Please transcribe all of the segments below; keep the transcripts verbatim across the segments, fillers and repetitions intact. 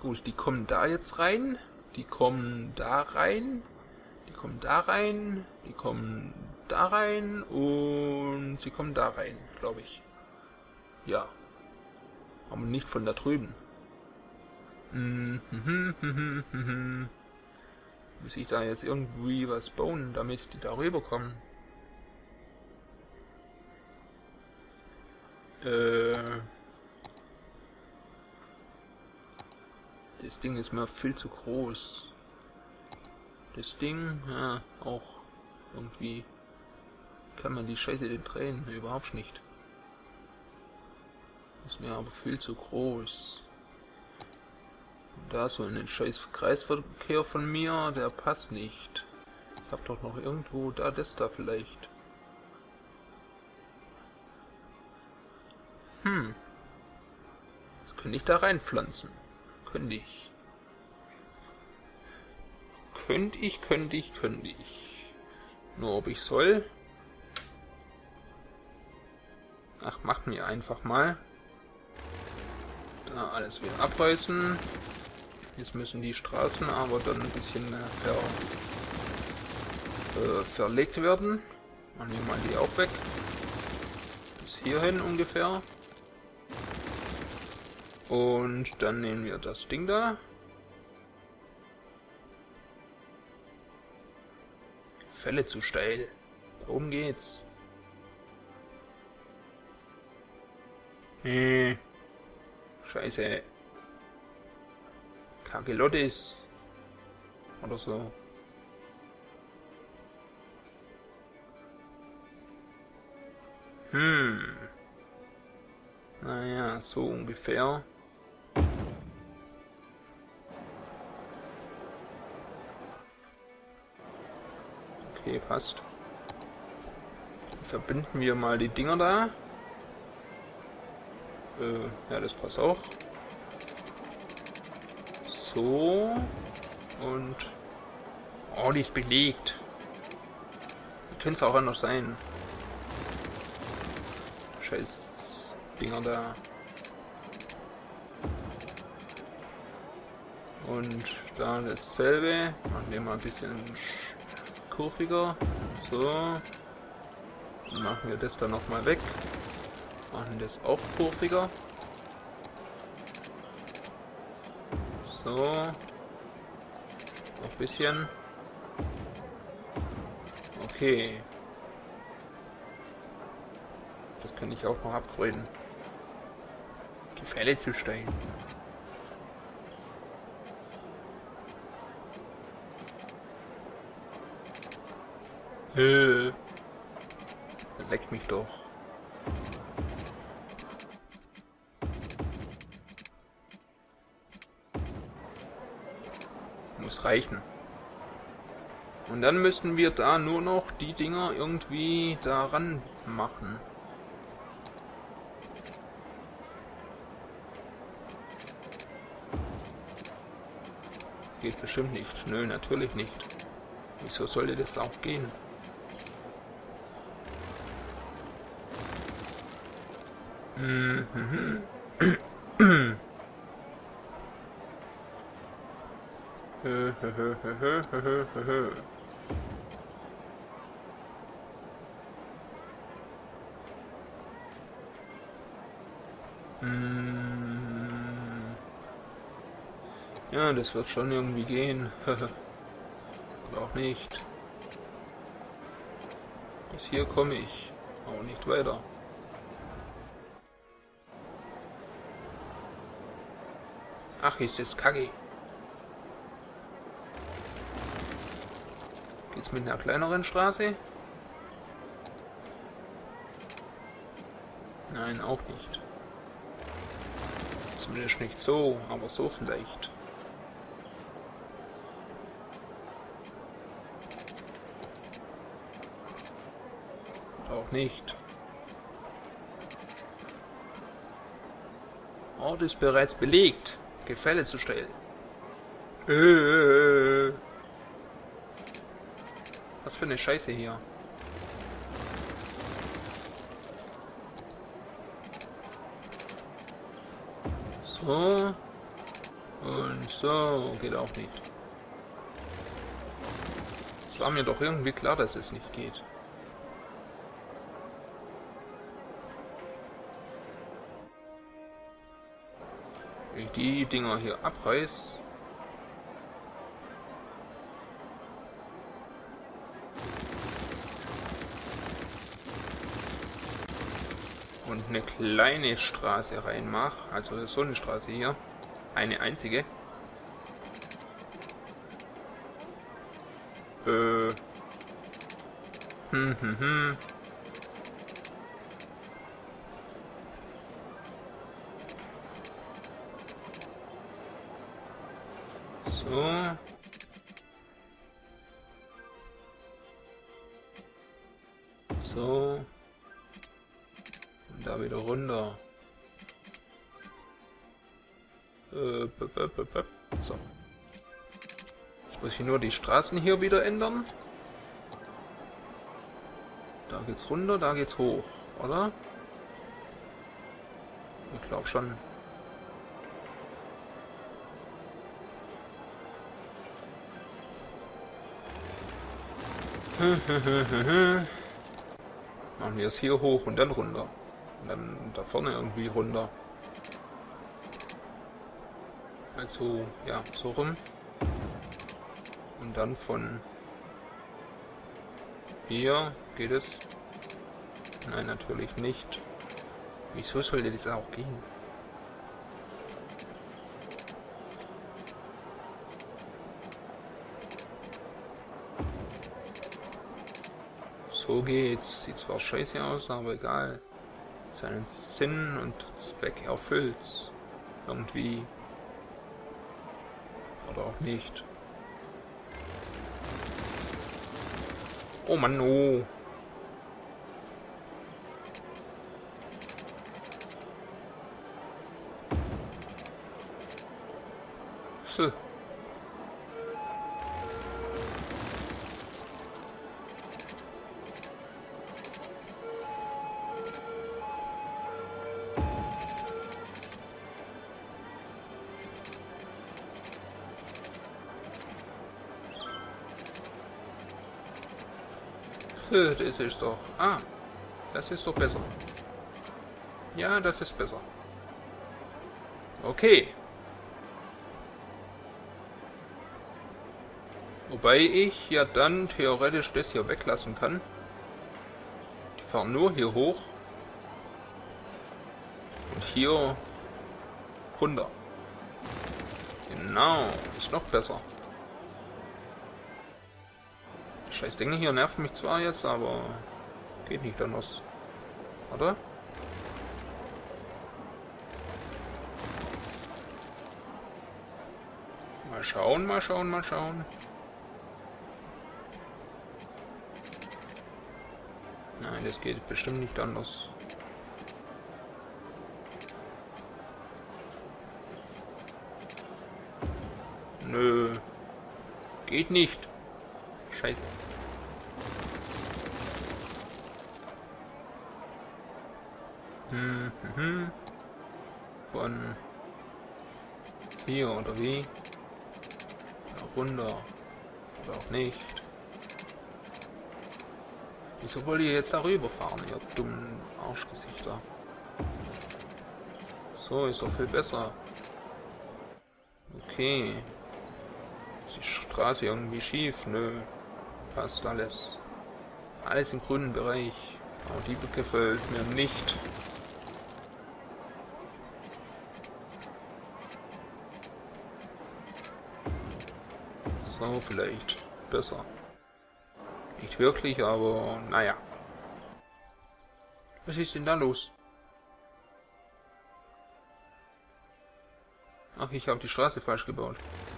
Gut, die kommen da jetzt rein. Die kommen da rein. Die kommen da rein. Die kommen da rein. Und sie kommen da rein, glaube ich. Ja. Aber nicht von da drüben. Mhm. Muss ich da jetzt irgendwie was bauen, damit die da rüberkommen? Äh... Das Ding ist mir viel zu groß. Das Ding, ja, auch irgendwie kann man die Scheiße denn drehen, nee, überhaupt nicht. Ist mir aber viel zu groß. Und da so ein scheiß Kreisverkehr von mir, der passt nicht. Ich hab doch noch irgendwo da das da vielleicht. Hm. Das könnte ich da reinpflanzen. Könnte ich. Könnte ich, könnte ich, könnte ich. Nur ob ich soll. Ach, machen wir einfach mal. Da alles wieder abreißen. Jetzt müssen die Straßen aber dann ein bisschen ver, äh, verlegt werden. Dann nehmen wir die auch weg. Bis hierhin ungefähr. Und dann nehmen wir das Ding da. Fälle zu steil. Darum geht's. Nee. Scheiße. Kagelottis. Oder so. Hm. Naja, so ungefähr. Okay, passt. Verbinden wir mal die Dinger da. Äh, ja, das passt auch. So. Und... Oh, die ist belegt. Die können es auch anders sein. Scheiß Dinger da. Und da dasselbe. Machen wir mal ein bisschen kurviger. So. Dann machen wir das dann nochmal weg. Machen das auch kurviger. So. Noch ein bisschen. Okay. Das kann ich auch noch upgraden. Gefälle zu stellen. Äh. Leckt mich doch. Muss reichen. Und dann müssten wir da nur noch die Dinger irgendwie daran machen. Geht bestimmt nicht. Nö, natürlich nicht. Wieso sollte das auch gehen? Mhm. Ja, das wird schon irgendwie gehen. Oder auch nicht. Bis hier komme ich auch nicht weiter. Ach, ist das kacke. Geht's mit einer kleineren Straße? Nein, auch nicht. Zumindest nicht so, aber so vielleicht. Auch nicht. Ort ist bereits belegt. Gefälle zu stellen. Äh. Was für eine Scheiße hier. So. Und so, geht auch nicht. Es war mir doch irgendwie klar, dass es nicht geht. Wenn ich die Dinger hier abreiß. Und eine kleine Straße reinmache, also so eine Straße hier, eine einzige. Äh. Hm, hm, hm. So. So. Und da wieder runter. Äh, b -b -b -b. So. Jetzt muss ich nur die Straßen hier wieder ändern. Da geht's runter, da geht's hoch, oder? Ich glaube schon. Machen wir es hier hoch und dann runter. Und dann da vorne irgendwie runter. Also, ja, so rum. Und dann von hier geht es. Nein, natürlich nicht. Wieso sollte das auch gehen? So geht's. Sieht zwar scheiße aus, aber egal. Seinen Sinn und Zweck erfüllt's. Irgendwie. Oder auch nicht. Oh Mann, oh. So. Das ist doch... Ah, das ist doch besser. Ja, das ist besser. Okay. Wobei ich ja dann theoretisch das hier weglassen kann. Die fahren nur hier hoch. Und hier runter. Genau, ist noch besser. Scheiß Dinge hier nervt mich zwar jetzt, aber geht nicht anders. Oder? Mal schauen, mal schauen, mal schauen. Nein, das geht bestimmt nicht anders. Nö. Geht nicht. Scheiße. Hm, hm, hm. Von hier oder wie? Da runter. Oder auch nicht. Wieso wollt ihr jetzt darüber fahren, ihr dummen Arschgesichter? So, ist doch viel besser. Okay. Ist die Straße irgendwie schief? Nö. Passt alles. Alles im grünen Bereich. Aber die gefällt mir nicht. So, vielleicht besser. Nicht wirklich, aber naja. Was ist denn da los? Ach, ich habe die Straße falsch gebaut.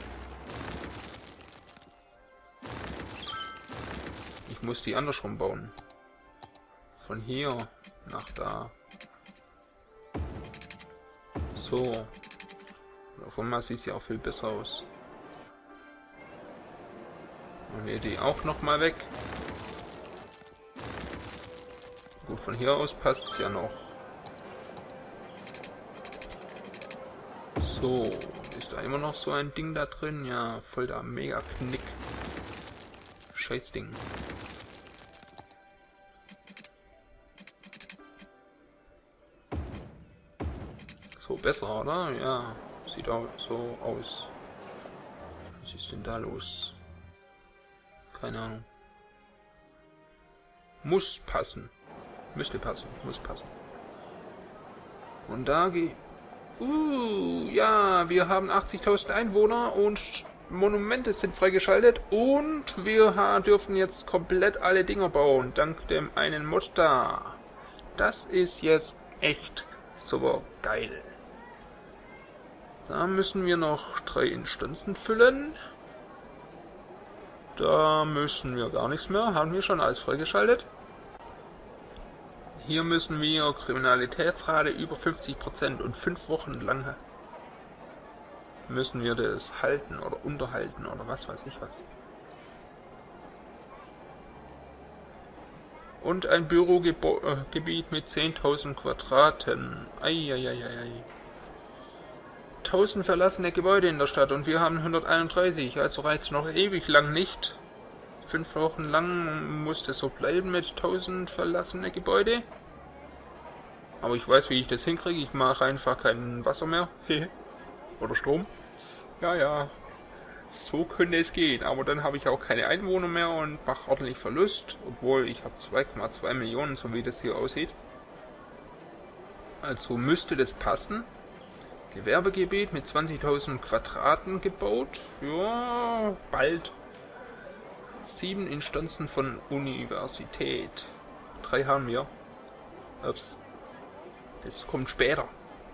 Ich muss die andersrum bauen. Von hier nach da. So. Auf einmal sieht sie auch viel besser aus. Und wir die auch noch mal weg. Gut, von hier aus passt es ja noch. So, Ist da immer noch so ein Ding da drin? Ja, voll der Mega-Knick. Scheiß Ding. So besser, oder? Ja, sieht auch so aus. Was ist denn da los? Keine Ahnung. Muss passen. Müsste passen. Muss passen. Und da geht... Uh, ja, wir haben achtzigtausend Einwohner und Monumente sind freigeschaltet. Und wir dürfen jetzt komplett alle Dinger bauen. Dank dem einen Mod da. Das ist jetzt echt super geil. Da müssen wir noch drei Instanzen füllen. Da müssen wir gar nichts mehr. Haben wir schon alles freigeschaltet. Hier müssen wir Kriminalitätsrate über fünfzig Prozent und fünf Wochen lang müssen wir das halten oder unterhalten oder was weiß ich was. Und ein Bürogebiet mit zehntausend Quadraten. Eieieiei. tausend verlassene Gebäude in der Stadt und wir haben hunderteinunddreißig, also reicht noch ewig lang nicht. Fünf Wochen lang muss das so bleiben mit tausend verlassene Gebäude. Aber ich weiß, wie ich das hinkriege. Ich mache einfach kein Wasser mehr. Oder Strom. Ja, ja. So könnte es gehen. Aber dann habe ich auch keine Einwohner mehr und mache ordentlich Verlust. Obwohl ich habe zwei Komma zwei Millionen, so wie das hier aussieht. Also müsste das passen. Gewerbegebiet mit zwanzigtausend Quadraten gebaut. Ja, bald. Sieben Instanzen von Universität. Drei haben wir. Ups. Das kommt später.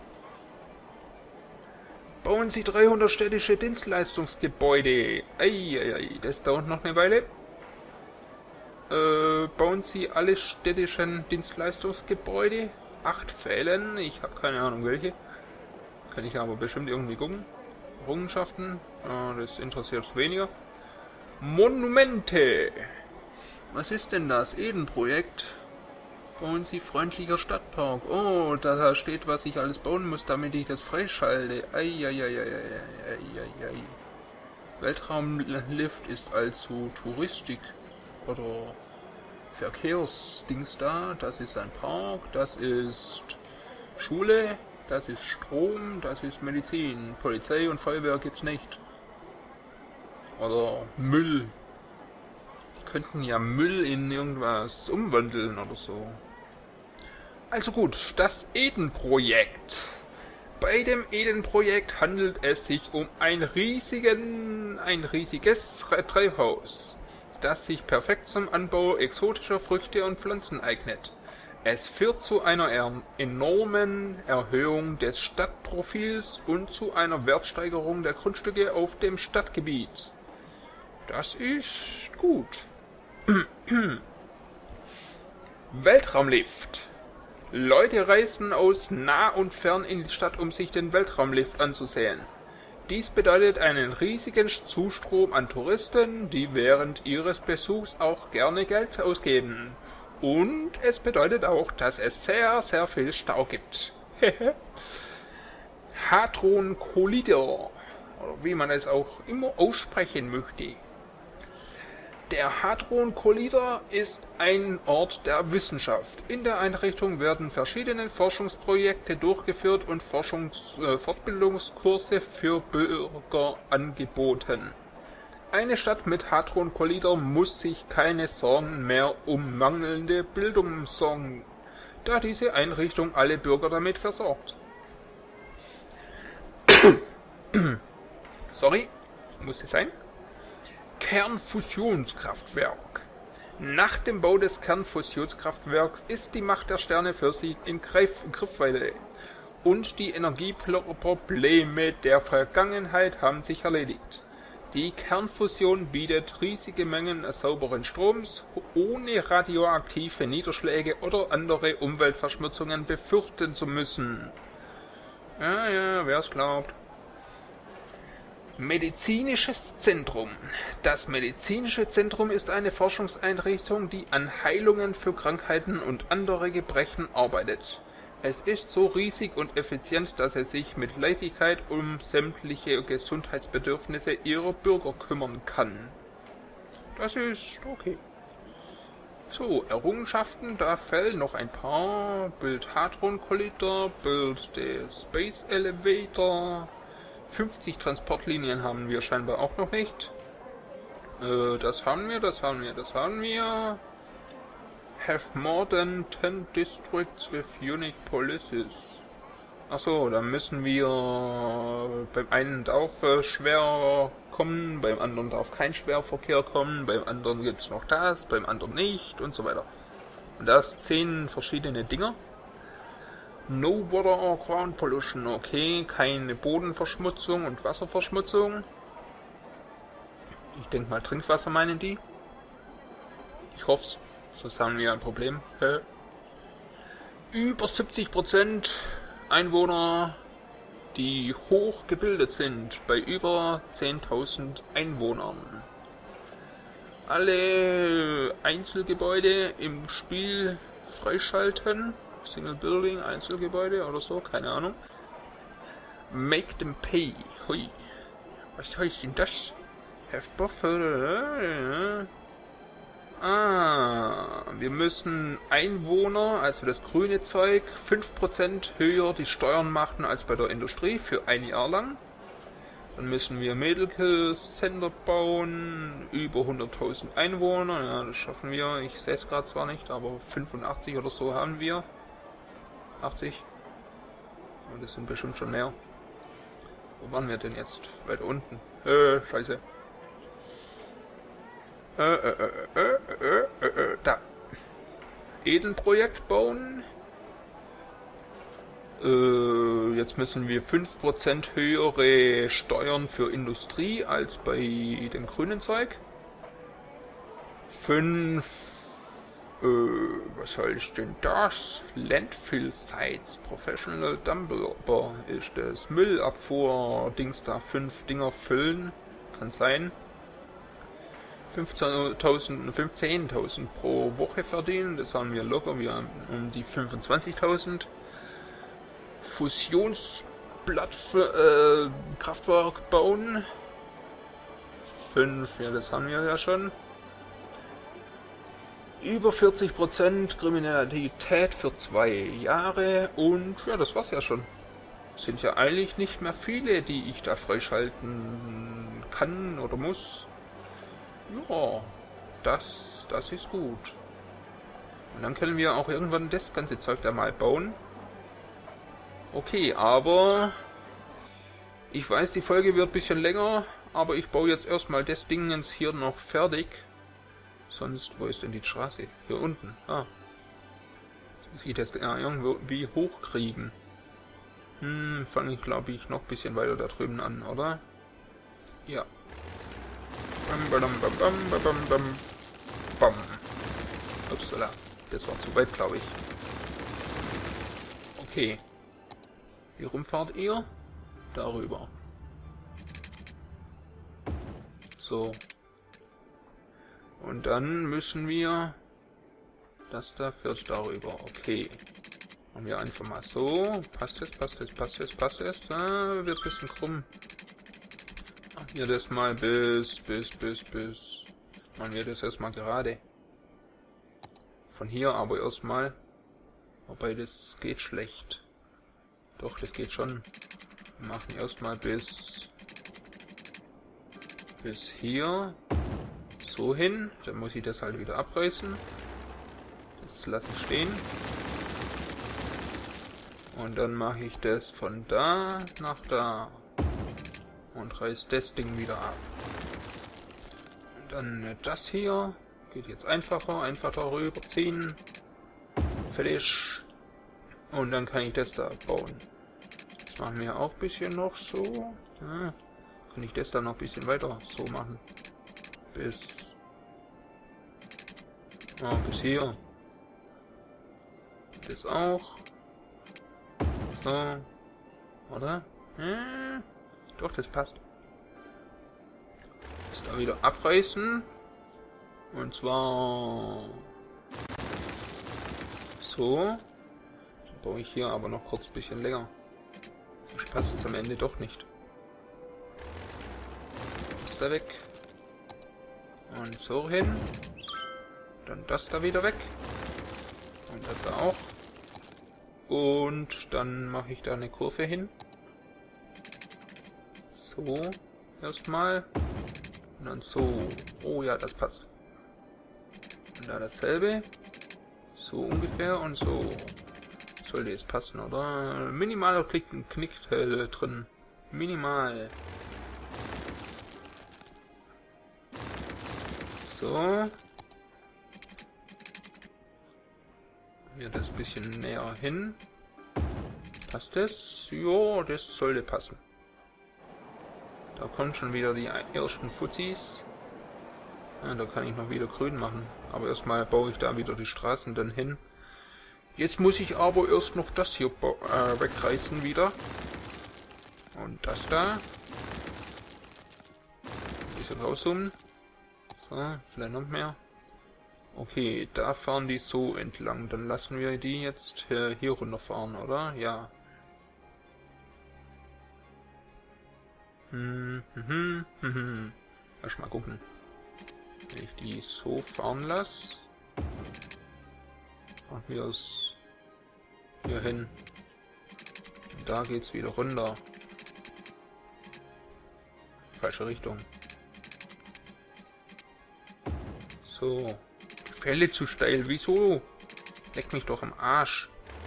Bauen Sie dreihundert städtische Dienstleistungsgebäude. Eieiei, das dauert noch eine Weile. Äh, bauen Sie alle städtischen Dienstleistungsgebäude. Acht fehlen. Ich habe keine Ahnung welche. Kann ich aber bestimmt irgendwie gucken. Errungenschaften. Ah, das interessiert weniger. Monumente. Was ist denn das? Eden-Projekt. Bauen Sie freundlicher Stadtpark. Oh, da steht, was ich alles bauen muss, damit ich das freischalte. Eieieiei. Weltraumlift ist also Touristik oder Verkehrsdings da. Das ist ein Park. Das ist Schule. Das ist Strom. Das ist Medizin. Polizei und Feuerwehr gibt's nicht. Oder Müll. Die könnten ja Müll in irgendwas umwandeln oder so. Also gut, das Eden-Projekt. Bei dem Eden-Projekt handelt es sich um ein, riesigen, ein riesiges Treibhaus, das sich perfekt zum Anbau exotischer Früchte und Pflanzen eignet. Es führt zu einer enormen Erhöhung des Stadtprofils und zu einer Wertsteigerung der Grundstücke auf dem Stadtgebiet. Das ist gut. Weltraumlift. Leute reisen aus nah und fern in die Stadt, um sich den Weltraumlift anzusehen. Dies bedeutet einen riesigen Zustrom an Touristen, die während ihres Besuchs auch gerne Geld ausgeben. Und es bedeutet auch, dass es sehr, sehr viel Stau gibt. Hadron Collider, oder wie man es auch immer aussprechen möchte. Der Hadron Collider ist ein Ort der Wissenschaft. In der Einrichtung werden verschiedene Forschungsprojekte durchgeführt und Forschungs- äh, Fortbildungskurse für Bürger angeboten. Eine Stadt mit Hadron Collider muss sich keine Sorgen mehr um mangelnde Bildung sorgen, da diese Einrichtung alle Bürger damit versorgt. Sorry, musste sein. Kernfusionskraftwerk. Nach dem Bau des Kernfusionskraftwerks ist die Macht der Sterne für sie in Greif Griffweite und die Energieprobleme der Vergangenheit haben sich erledigt. Die Kernfusion bietet riesige Mengen sauberen Stroms, ohne radioaktive Niederschläge oder andere Umweltverschmutzungen befürchten zu müssen. Ja, ja, wer es glaubt. Medizinisches Zentrum. Das Medizinische Zentrum ist eine Forschungseinrichtung, die an Heilungen für Krankheiten und andere Gebrechen arbeitet. Es ist so riesig und effizient, dass es sich mit Leichtigkeit um sämtliche Gesundheitsbedürfnisse ihrer Bürger kümmern kann. Das ist okay. So, Errungenschaften, da fällen noch ein paar. Build Hadron Collider, Build the Space Elevator. fünfzig Transportlinien haben wir scheinbar auch noch nicht. Äh, das haben wir, das haben wir, das haben wir. Have more than ten districts with unique policies. Achso, dann müssen wir beim einen darf äh, schwer kommen, beim anderen darf kein Schwerverkehr kommen, beim anderen gibt es noch das, beim anderen nicht und so weiter. Und das zehn verschiedene Dinger. No water or ground pollution, okay, keine Bodenverschmutzung und Wasserverschmutzung. Ich denke mal Trinkwasser meinen die. Ich hoff's. Sonst haben wir ein Problem. Hä? Über siebzig Prozent Einwohner, die hoch gebildet sind, bei über zehntausend Einwohnern. Alle Einzelgebäude im Spiel freischalten. Single Building, Einzelgebäude oder so, keine Ahnung. Make them pay. Hui. Was heißt denn das? Have buffer. Ah, wir müssen Einwohner, also das grüne Zeug, fünf Prozent höher die Steuern machen als bei der Industrie für ein Jahr lang. Dann müssen wir Medical Center bauen, über hunderttausend Einwohner, ja, das schaffen wir. Ich sehe es gerade zwar nicht, aber fünfundachtzig oder so haben wir. achtzig. Und das sind bestimmt schon mehr. Wo waren wir denn jetzt? Weiter unten. Äh, scheiße. Äh, äh, äh, äh, äh, äh, äh, da. Eden-Projekt bauen. Äh, jetzt müssen wir fünf Prozent höhere Steuern für Industrie als bei dem grünen Zeug. fünf. Äh, was heißt denn das? Landfill Sites. Professional Dumper ist das. Müllabfuhr-Dings da. fünf Dinger füllen. Kann sein. fünfzehntausend, fünfzehntausend pro Woche verdienen, das haben wir locker, wir haben um die fünfundzwanzigtausend. Fusionskraftwerk äh, bauen. fünf, ja das haben wir ja schon. Über vierzig Prozent Kriminalität für zwei Jahre und ja, das war's ja schon. Sind ja eigentlich nicht mehr viele, die ich da freischalten kann oder muss. Ja, das, das ist gut. Und dann können wir auch irgendwann das ganze Zeug da mal bauen. Okay, aber ich weiß, die Folge wird ein bisschen länger, aber ich baue jetzt erstmal das Dingens hier noch fertig. Sonst, wo ist denn die Straße? Hier unten. Ah. Jetzt muss ich das ja irgendwie hochkriegen. Hm, fange ich glaube ich noch ein bisschen weiter da drüben an, oder? Ja. Bam, bam, bam, bam, bam, bam, bam. Upsala. Das war zu weit, glaube ich. Okay. Wie rum fahrt ihr? Darüber. So. Und dann müssen wir... Das da fährt darüber. Okay. Machen wir einfach mal so. Passt es, passt es, passt es, passt es. Ah, wird ein bisschen krumm. Machen wir das mal bis, bis, bis, bis. Machen wir das erstmal gerade. Von hier aber erstmal. Wobei das geht schlecht. Doch, das geht schon. Wir machen erstmal bis. Bis hier. So hin. Dann muss ich das halt wieder abreißen. Das lasse ich stehen. Und dann mache ich das von da nach da. Und reiß das Ding wieder ab. Und dann das hier. Geht jetzt einfacher. Einfach darüber ziehen. Fertig. Und dann kann ich das da bauen. Das machen wir auch ein bisschen noch so. Ja, kann ich das dann noch ein bisschen weiter so machen. Bis... Oh, bis hier. Das auch. So. Oder? Äh, doch, das passt. Das da wieder abreißen. Und zwar... So. baue ich hier aber noch kurz ein bisschen länger. Ich passe es am Ende doch nicht. Das da weg. Und so hin. Dann das da wieder weg. Und das da auch. Und dann mache ich da eine Kurve hin. So. Erstmal. Und dann so. Oh ja, das passt. Und da dasselbe. So ungefähr und so. Sollte jetzt passen, oder? Minimaler Klick, Knick äh, drin. Minimal. So. Hier das ein bisschen näher hin. Passt das? Jo, das sollte passen. Da kommen schon wieder die ersten Fuzis. Ja, da kann ich noch wieder grün machen. Aber erstmal baue ich da wieder die Straßen dann hin. Jetzt muss ich aber erst noch das hier äh, wegreißen wieder. Und das da. Ein bisschen rauszoomen. So, vielleicht noch mehr. Okay, da fahren die so entlang. Dann lassen wir die jetzt äh, hier runterfahren, oder? Ja. Hm, hm, hm, hm, hm. Lass mal gucken. Wenn ich die so fahren lasse, machen wir es hier hin. Und da geht's wieder runter. Falsche Richtung. So. Fälle zu steil. Wieso? Leck mich doch am Arsch.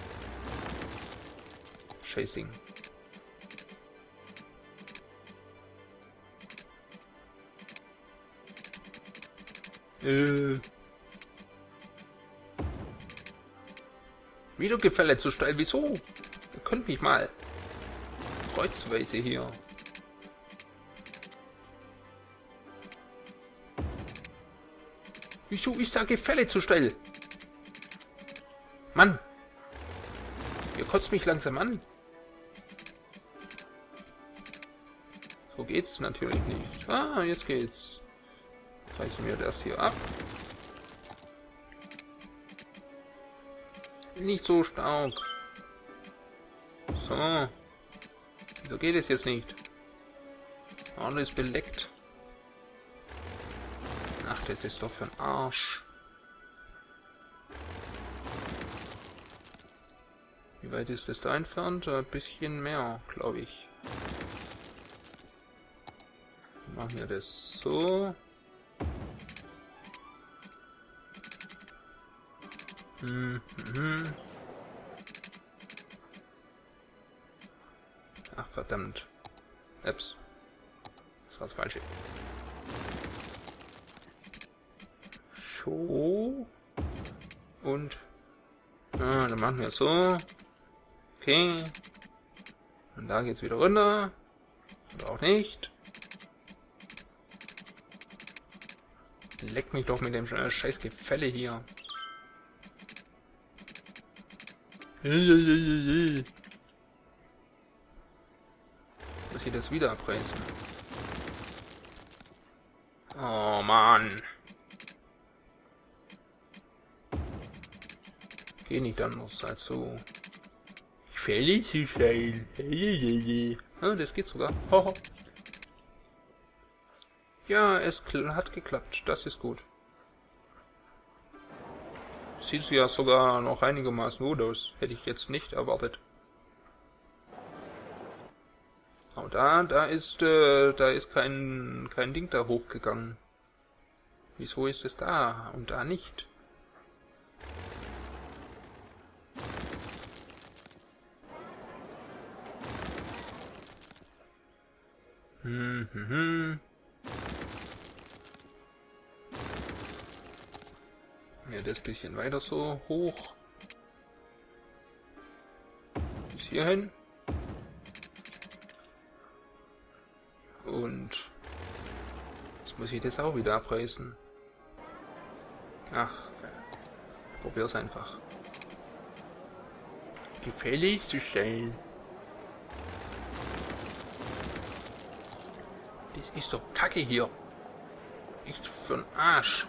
Chasing. Äh. Wieder Gefälle zu steil. Wieso? Ihr könnt mich mal. Kreuzweise hier. Wieso ist da Gefälle zu steil? Mann! Ihr kotzt mich langsam an. So geht's natürlich nicht. Ah, jetzt geht's. Reißen wir das hier ab. Nicht so stark. So. Wieso geht es jetzt nicht? Alles beleckt. Ach, das ist doch für ein Arsch. Wie weit ist das da entfernt? Ein bisschen mehr, glaube ich. Machen wir das so. Hm, hm. Ach, verdammt. Ups. Das war das Falsche. So. Und. Ah, dann machen wir es so. Okay. Und da geht's wieder runter. Oder auch nicht. Leck mich doch mit dem scheiß Gefälle hier. Muss ich das wieder abreißen? Oh Mann. Geh nicht anders als so. Gefälle zu steil. Ah, das geht sogar. Ja, es hat geklappt. Das ist gut. Sieht ja sogar noch einigermaßen gut aus. Hätte ich jetzt nicht erwartet. Aber da, da ist, äh, da ist kein, kein Ding da hochgegangen. Wieso ist es da und da nicht? Hm, hm, hm. Ja, das bisschen weiter so hoch. Bis hierhin. Und jetzt muss ich das auch wieder abreißen. Ach, probier's einfach. Gefällig zu stellen. Das ist doch Kacke hier. Echt für'n Arsch.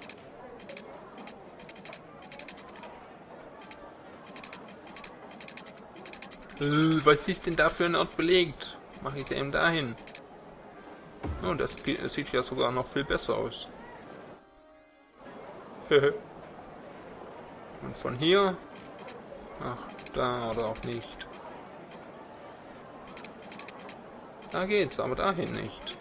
Äh, was ist denn da für ein Ort belegt? Mache ich es eben dahin. Oh, das sieht ja sogar noch viel besser aus. Und von hier? Ach, da oder auch nicht. Da geht's, aber dahin nicht.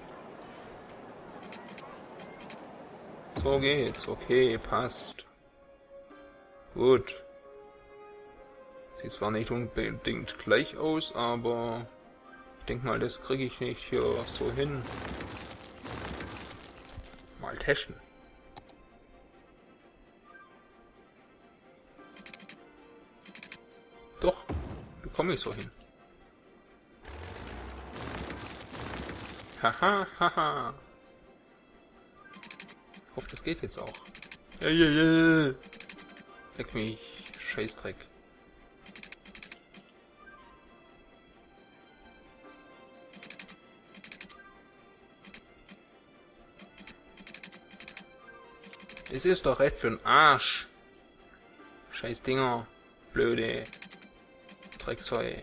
So geht's, okay, passt. Gut. Sieht zwar nicht unbedingt gleich aus, aber ich denke mal, das kriege ich nicht hier so hin. Mal testen. Doch, bekomme ich so hin. Haha, haha. Ich hoffe, das geht jetzt auch. Ja, ja, ja. Leck mich, Scheißdreck. Es ist doch recht für den Arsch. Scheiß Dinger. Blöde Drecksau.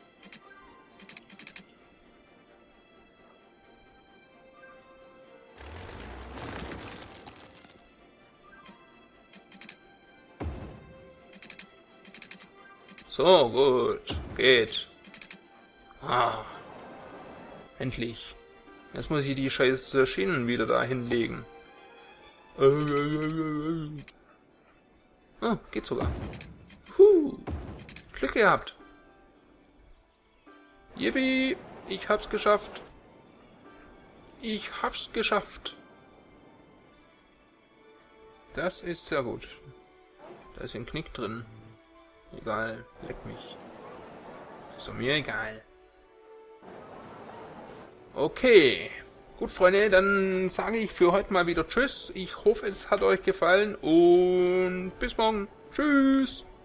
So, gut. Geht. Ah. Endlich. Jetzt muss ich die scheiß Schienen wieder da hinlegen. Ah, geht sogar. Puh. Glück gehabt. Yippie, ich hab's geschafft. Ich hab's geschafft. Das ist sehr gut. Da ist ein Knick drin. Egal, leck mich. Ist doch mir egal. Okay. Gut, Freunde, dann sage ich für heute mal wieder Tschüss. Ich hoffe, es hat euch gefallen und bis morgen. Tschüss.